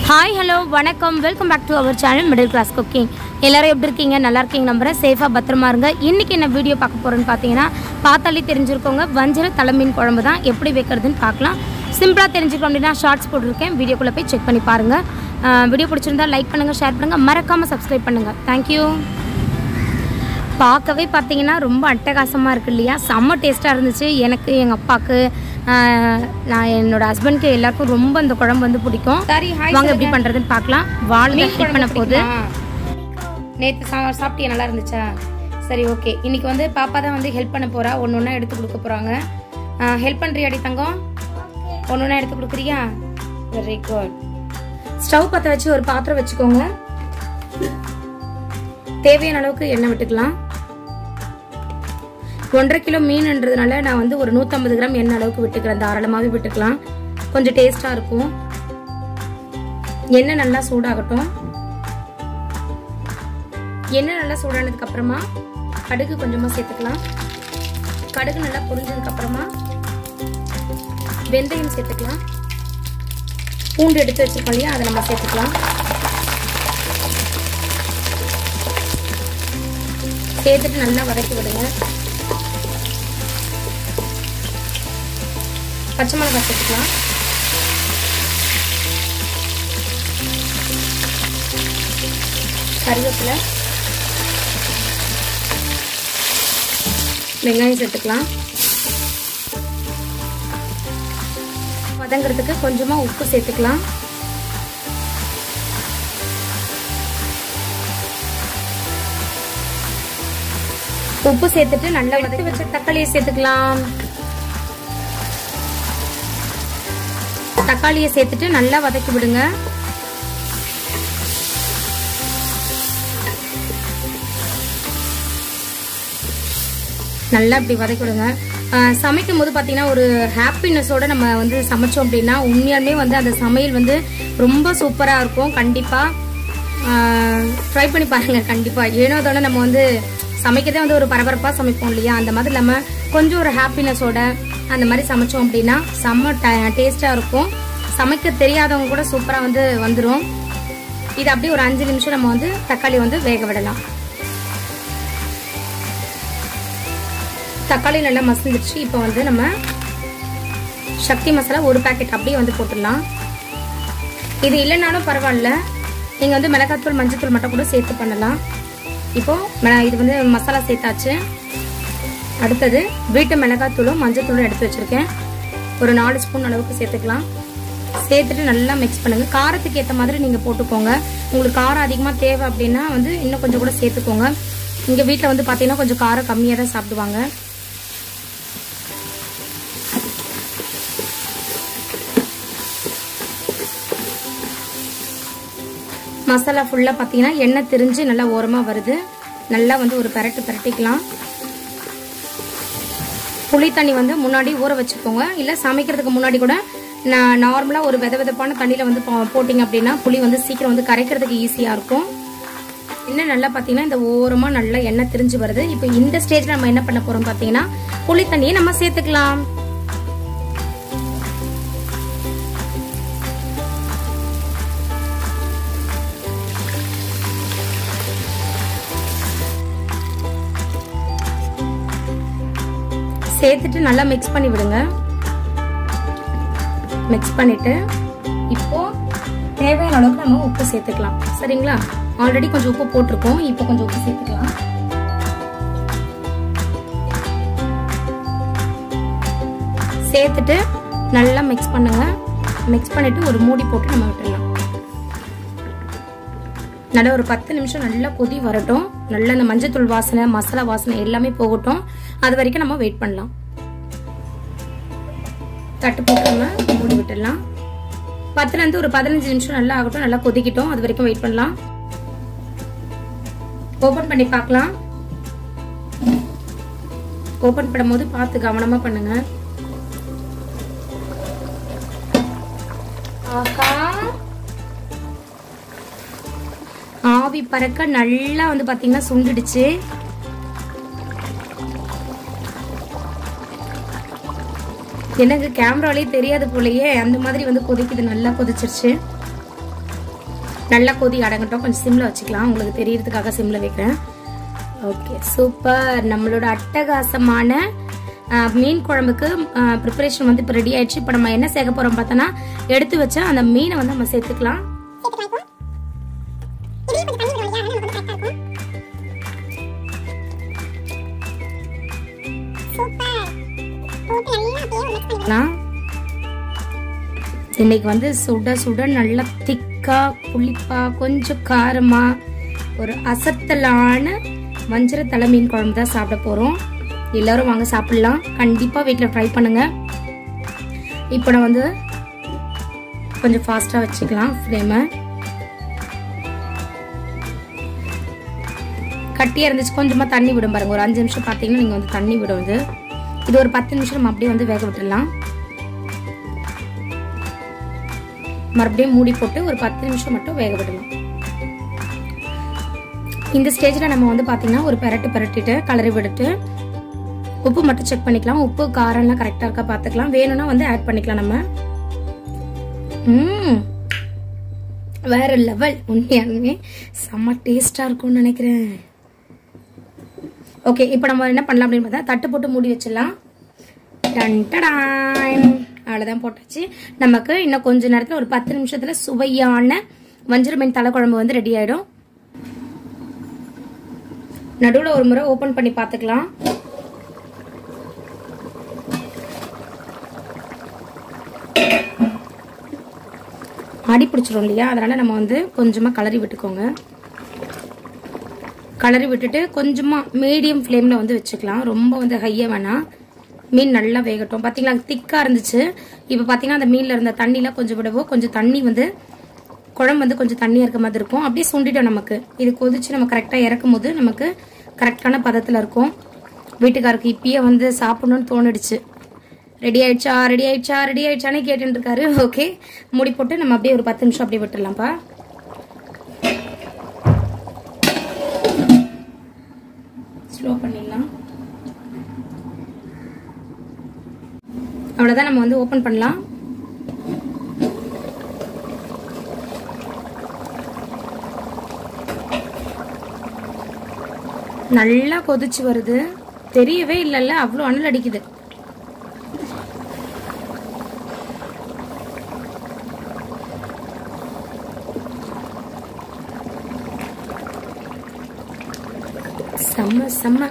Hi, hello, வணக்கம். Welcome back to our channel middle class cooking. எல்லாரும் எப்படி இருக்கீங்க? நல்லா இருக்கீங்க நம்புறேன். சேஃபாக பத்திரமா இருங்க. இன்றைக்கி என்ன வீடியோ பார்க்க போகிறேன்னு பார்த்தீங்கன்னா, பார்த்தாலே தெரிஞ்சிருக்கோங்க, வஞ்சிர தலைமீன் குழம்பு தான் எப்படி வைக்கிறதுன்னு பார்க்கலாம். சிம்பிளாக தெரிஞ்சுக்கணும் அப்படின்னா ஷார்ட்ஸ் போட்டிருக்கேன், வீடியோக்குள்ளே போய் செக் பண்ணி பாருங்கள். வீடியோ பிடிச்சிருந்தா லைக் பண்ணுங்கள், ஷேர் பண்ணுங்கள், மறக்காமல் சப்ஸ்கிரைப் பண்ணுங்கள். தேங்க்யூ. பார்க்கவே பார்த்தீங்கன்னா ரொம்ப அட்டகாசமாக இருக்குது இல்லையா? செம்ம டேஸ்ட்டாக இருந்துச்சு. எனக்கு, எங்கள் அப்பாவுக்கு, நான் என்னோடய ஹஸ்பண்ட்க்கு எல்லாருக்கும் ரொம்ப இந்த குழம்பு வந்து பிடிக்கும். வாங்க எப்படி பண்ணுறதுன்னு பார்க்கலாம். வாழை ஹெல்ப் பண்ண போகுது. நேற்று சாப்பிட்டியா? நல்லா இருந்துச்சா? சரி, ஓகே. இன்றைக்கி வந்து பாப்பா தான் வந்து ஹெல்ப் பண்ண போகிறா. ஒன்று ஒன்றா எடுத்து கொடுக்க போகிறாங்க. ஹெல்ப் பண்ணுறியாடி தங்கம்? ஒன்று ஒன்றா எடுத்து கொடுக்குறியா? Very good. ஸ்டவ் பற்ற வச்சு ஒரு பாத்திரம் வச்சுக்கோங்க. தேவையான அளவுக்கு எண்ணெய் விட்டுக்கலாம். 1.5 கிலோ மீன்ன்றதுனால நான் வந்து ஒரு 150 கிராம் எண்ணெய் அளவுக்கு விட்டுக்கிறேன். தாராளமாகவே விட்டுக்கலாம், கொஞ்சம் டேஸ்டாக இருக்கும். எண்ணெய் நல்லா சூடாகட்டும். எண்ணெய் நல்லா சூடானதுக்கு அப்புறமா கடுகு கொஞ்சமாக சேர்த்துக்கலாம். கடுகு நல்லா பொரிஞ்சதுக்கு அப்புறமா வெந்தயம் சேர்த்துக்கலாம். பூண்டு எடுத்து வச்சிருக்கோம் இல்லையா, அதை நம்ம சேர்த்துக்கலாம். சேர்த்துட்டு நல்லா வதக்கி விடுங்க. பச்சை மிளகாய் சேர்த்துக்கலாம். கருவேப்பிலை, வெங்காயம் சேர்த்துக்கலாம். வதங்கிறதுக்கு கொஞ்சமா உப்பு சேர்த்துக்கலாம். உப்பு சேர்த்துட்டு நல்லா வதக்கி வச்ச தக்காளியை சேர்த்துக்கலாம். தக்காளியை சேர்த்துட்டு நல்லா வதக்கி விடுங்க. நல்லா இப்படி வதக்கி விடுங்க. சமைக்கும் போது பார்த்தீங்கன்னா ஒரு ஹாப்பினஸோட நம்ம வந்து சமைச்சோம் அப்படின்னா உண்மையாலுமே வந்து அந்த சமையல் வந்து ரொம்ப சூப்பராக இருக்கும். கண்டிப்பாக ட்ரை பண்ணி பாருங்க. கண்டிப்பாக ஏனோ அதோட நம்ம வந்து சமைக்கிறதே வந்து ஒரு பரபரப்பாக சமைப்போம் இல்லையா, அந்த மாதிரி இல்லாமல் கொஞ்சம் ஒரு ஹாப்பினஸோட அந்த மாதிரி சமைச்சோம் அப்படின்னா செம்ம டேஸ்ட்டாக இருக்கும். சமைக்க தெரியாதவங்க கூட சூப்பராக வந்து வந்துடும். இது அப்படியே ஒரு 5 நிமிஷம் நம்ம வந்து தக்காளி வந்து வேக விடலாம். தக்காளி நல்லா மசிஞ்சிருச்சு. இப்போ வந்து நம்ம சக்தி மசாலா ஒரு பேக்கெட் அப்படியே வந்து போட்டுடலாம். இது இல்லைனாலும் பரவாயில்ல, நீங்கள் வந்து மிளகாத்தூள் மஞ்சத்தூள் மட்டும் கூட சேர்த்து பண்ணலாம். இப்போ இது வந்து மசாலா சேர்த்தாச்சு. அடுத்தது வீட்டு மிளகாத்தூளும் மஞ்சத்தூளும் எடுத்து வச்சிருக்கேன். ஒரு 4 ஸ்பூன் அளவுக்கு சேர்த்துக்கலாம். சேர்த்துட்டு நல்லா மிக்ஸ் பண்ணுங்க. காரத்துக்கு ஏற்ற மாதிரி நீங்க போட்டுக்கோங்க. உங்களுக்கு காரம் அதிகமாக தேவை அப்படின்னா வந்து இன்னும் கொஞ்சம் கூட சேர்த்துக்கோங்க. இங்க வீட்டில் வந்து பார்த்தீங்கன்னா கொஞ்சம் காரம் கம்மியாக தான் சாப்பிடுவாங்க. மசாலா ஃபுல்லாக பார்த்தீங்கன்னா எண்ணெய் திரிஞ்சு நல்லா ஓரமாக வருது. நல்லா வந்து ஒரு பரட்டிக்கலாம். புளி தண்ணி வந்து முன்னாடி ஊற வச்சுக்கோங்க. இல்லை சமைக்கிறதுக்கு முன்னாடி கூட நான் நார்மலாக ஒரு வெதப்பான தண்ணியில் வந்து போட்டிங்க அப்படின்னா புளி வந்து சீக்கிரம் வந்து கரைக்கிறதுக்கு ஈஸியாக இருக்கும். இன்னும் நல்லா பார்த்தீங்கன்னா இந்த ஓரமாக நல்லா எண்ணெய் திரிஞ்சு வருது. இப்போ இந்த ஸ்டேஜில் நம்ம என்ன பண்ண போகிறோம் பார்த்தீங்கன்னா புளி தண்ணியை நம்ம சேர்த்துக்கலாம். சேர்த்துட்டு நல்லா மிக்ஸ் பண்ணி விடுங்க. மிக்ஸ் பண்ணிட்டு இப்போ தேவையான அளவுக்கு நம்ம உப்பு சேர்த்துக்கலாம். சரிங்களா? ஆல்ரெடி கொஞ்சம் உப்பு போட்டிருக்கோம். இப்போ கொஞ்சம் உப்பு சேர்த்துக்கலாம். சேர்த்துட்டு நல்லா மிக்ஸ் பண்ணுங்க. மிக்ஸ் பண்ணிட்டு ஒரு மூடி போட்டு நம்ம விட்டுடலாம். நல்லா ஒரு 10 நிமிஷம் நல்லா கொதி வரட்டும். நல்லா இந்த மஞ்சத்தூள் வாசனை, மசாலா வாசனை எல்லாமே போகட்டும். அது வரைக்கும் நம்ம வெயிட் பண்ணலாம். தட்டு போட்டு நம்ம மூடி விட்டுடலாம். 10ல இருந்து ஒரு 15 நிமிஷம் நல்லா ஆகட்டும். நல்லா கொதிக்கிட்டோம். அது வரைக்கும் வெயிட் பண்ணலாம். ஓபன் பண்ணி பார்க்கலாம். ஓபன் பண்ணும்போது பார்த்து கவனமா பண்ணுங்க. ஆவி பறக்க நல்லா வந்து பாத்தீங்கன்னா சுண்டிடுச்சு. எனக்கு கேமராலே தெரியாது போலயே, அந்த மாதிரி வந்து கொதிக்குது. நல்லா கொதிச்சிருச்சு. நல்லா கொதி அடங்கட்டும். கொஞ்சம் சிம்ல வச்சுக்கலாம், உங்களுக்கு தெரியறதுக்காக சிம்ல வைக்கிறேன். Okay, super. நம்மளோட அட்டகாசமான மீன் குழம்புக்கு ப்ரிப்பரேஷன் வந்து இப்போ ரெடி ஆயிடுச்சு. இப்போ நம்ம என்ன சேர்க்க போறோம் பார்த்தோன்னா, எடுத்து வச்ச அந்த மீனை வந்து நம்ம சேர்த்துக்கலாம். இன்னைக்கு வந்து சுட சுட நல்லா திக்கா புளிப்பா கொஞ்சம் காரமா ஒரு அசத்தலான வஞ்சர தலை மீன் குழம்பு தான் சாப்பிட போறோம். எல்லாரும் வாங்க சாப்பிடலாம். கண்டிப்பா வீட்டில் ட்ரை பண்ணுங்க. இப்போ நான் வந்து கொஞ்சம் ஃபாஸ்டா வச்சுக்கலாம் ஃப்ளேமை. கட்டியா இருந்துச்சு, கொஞ்சமா தண்ணி விடும் பாருங்க. ஒரு 5 நிமிஷம் பார்த்தீங்கன்னா நீங்க வந்து தண்ணி விடும். இது ஒரு 10 நிமிஷம் நம்ம அப்படியே வந்து வேக விட்டுடலாம். மறுபடியும் மூடி போட்டு ஒரு 10 நிமிஷம் மட்டும் வேக விடலாம். இந்த ஸ்டேஜ்ல நம்ம வந்து பாத்தீங்கன்னா ஒரு பெரட்டிட்டு கலரி விட்டுட்டு உப்பு மட்டும் செக் பண்ணிக்கலாம். உப்பு காரம்லாம் கரெக்டா இருக்கா பாத்துக்கலாம். வேணும்னா வந்து ஆட் பண்ணிக்கலாம் நம்ம. வேற லெவல். உண்மையாலுமே செம்ம டேஸ்டா இருக்கும்னு நினைக்கிறேன். ஓகே, இப்போ நம்ம என்ன பண்ணலாம் அப்படின்னு பார்த்தா தட்டு போட்டு மூடி வச்சிடலாம். அவ்வளவுதான், போட்டாச்சு. நமக்கு இன்னும் கொஞ்ச நேரத்துல ஒரு 10 நிமிஷத்துல சுவையான வஞ்சர மீன் தலை குழம்பு வந்து ரெடி ஆயிடும். நடுவுல ஒரு முறை ஓபன் பண்ணி பாத்துக்கலாம். அடி பிடிச்சிரும் இல்லையா, அதனால நம்ம வந்து கொஞ்சமா கலரி விட்டுக்கோங்க. கலரி விட்டுட்டு கொஞ்சமா மீடியம் ஃப்ளேம்ல வந்து வச்சுக்கலாம். ரொம்ப வந்து ஹையா வேணாம். மீன் நல்லா வேகட்டும். பாத்தீங்களா, திக்கா இருந்துச்சு. இப்ப பாத்தீங்கன்னா அந்த மீன்ல இருந்த தண்ணில கொஞ்சம் விடவும் கொஞ்சம் தண்ணி வந்து குழம்பு வந்து கொஞ்சம் தண்ணியா இருக்க மாதிரி இருக்கும். அப்படியே சுண்டிட்டோம். நமக்கு இது கொதிச்சு நம்ம கரெக்டா இறக்கும் போது நமக்கு கரெக்டான பதத்துல இருக்கும். வீட்டுக்காருக்கு இப்பயே வந்து சாப்பிடணும்னு தோணிடுச்சு. ரெடி ஆயிடுச்சானே கேட்டுட்டு இருக்காரு. ஓகே, மூடி போட்டு நம்ம அப்படியே ஒரு 10 நிமிஷம் அப்படியே விட்டுடலாம்ப்பா. ஸ்லோ பண்ணிடலாம். அவ்வளவுதான், நம்ம வந்து ஓபன் பண்ணலாம். நல்லா கொதிச்சு வருது. தெரியவே இல்லைல்ல, அவ்வளவு அனல் அடிக்குது. செம்ம.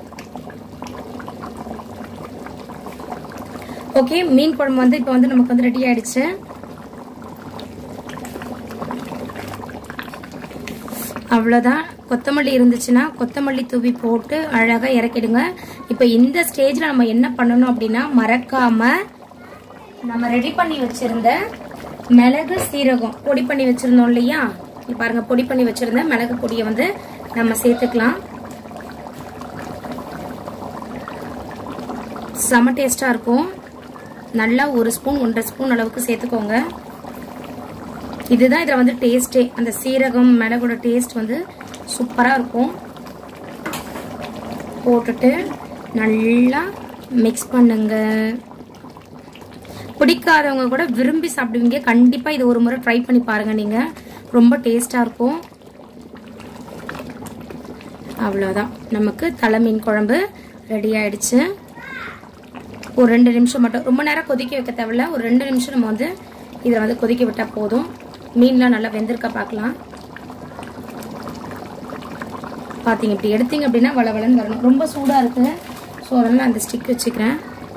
ஓகே, மீன் குழம்பு வந்து இப்போ வந்து நமக்கு வந்து ரெடி ஆயிடுச்சு. அவ்வளவுதான். கொத்தமல்லி இருந்துச்சுன்னா கொத்தமல்லி தூவி போட்டு அழகா இறக்கிடுங்க. இப்போ இந்த ஸ்டேஜ்ல நம்ம என்ன பண்ணணும் அப்படின்னா, மறக்காம நம்ம ரெடி பண்ணி வச்சிருந்த மிளகு சீரகம் பொடி பண்ணி வச்சிருந்தோம் இல்லையா, பாருங்க, பொடி பண்ணி வச்சிருந்த மிளகு பொடியை வந்து நம்ம சேர்த்துக்கலாம். செம டேஸ்டா இருக்கும். நல்லா 1 ஸ்பூன் 1.5 ஸ்பூன் அளவுக்கு சேர்த்துக்கோங்க. இதுதான் இதுல வந்து டேஸ்டே. அந்த சீரகம் மிளகோட டேஸ்ட் வந்து சூப்பரா இருக்கும். போட்டுட்டு நல்லா மிக்ஸ் பண்ணுங்க. பிடிக்காதவங்க கூட விரும்பி சாப்பிடுவீங்க. கண்டிப்பா இது ஒரு முறை ட்ரை பண்ணி பாருங்க. நீங்க ரொம்ப டேஸ்டா இருக்கும். அவ்வளவுதான், நமக்கு தலை மீன் குழம்பு ரெடி ஆயிடுச்சு. ஒரு 2 நிமிஷம் மட்டும், ரொம்ப நேரம் கொதிக்க வைக்க தேவையில்ல. ஒரு 2 நிமிஷம் நம்ம வந்து இதை வந்து கொதிக்க விட்டா போதும். மீன்லாம் நல்லா வெந்திருக்க பார்க்கலாம். பாத்தீங்க, இப்படி எடுத்தீங்க அப்படின்னா வளவளன்னு வரணும். ரொம்ப சூடா இருக்கு. ஸோ அதனால நான் அந்த ஸ்டிக் வச்சுக்கிறேன்.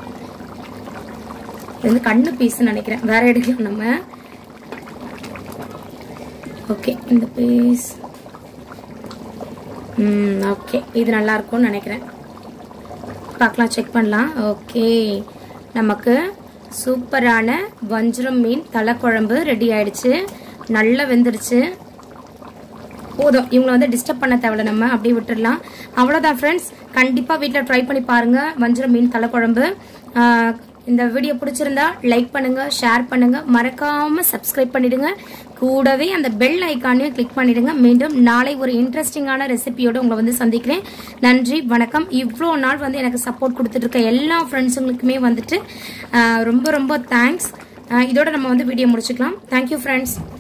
இது வந்து கண்ணு பீஸ்ன்னு நினைக்கிறேன், வேற எடுக்கலாம் நம்ம. ஓகே, இந்த பீஸ் ஓகே, இது நல்லா இருக்கும்னு நினைக்கிறேன். பார்க்கலாம், செக் பண்ணலாம். ஓகே, நமக்கு சூப்பரான வஞ்சரம் மீன் தலை குழம்பு ரெடி ஆயிடுச்சு. நல்லா வெந்துருச்சு. போதும், இவங்களை வந்து டிஸ்டர்ப் பண்ண தேவையில்ல, நம்ம அப்படியே விட்டுடலாம். அவ்வளவுதான் ஃப்ரெண்ட்ஸ், கண்டிப்பா வீட்டில் ட்ரை பண்ணி பாருங்க வஞ்சரம் மீன் தலை குழம்பு. இந்த வீடியோ பிடிச்சிருந்தா லைக் பண்ணுங்க, ஷேர் பண்ணுங்க, மறக்காம சப்ஸ்கிரைப் பண்ணிடுங்க. கூடவே அந்த பெல் ஐக்கானையும் கிளிக் பண்ணிடுங்க. மீண்டும் நாளை ஒரு இன்ட்ரெஸ்டிங்கான ரெசிபியோட உங்களை வந்து சந்திக்கிறேன். நன்றி, வணக்கம். இவ்வளோ நாள் வந்து எனக்கு சப்போர்ட் கொடுத்துட்டு இருக்க எல்லா ஃப்ரெண்ட்ஸுங்களுக்குமே வந்துட்டு ரொம்ப ரொம்ப தேங்க்ஸ். இதோட நம்ம வந்து வீடியோ முடிச்சுக்கலாம். Thank you friends.